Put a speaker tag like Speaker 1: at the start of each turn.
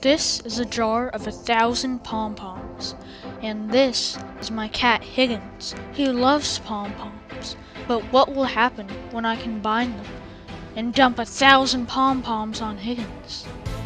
Speaker 1: This is a jar of 1,000 Pom Poms, and this is my cat Higgins. He loves Pom Poms, but what will happen when I combine them and dump 1,000 Pom Poms on Higgins?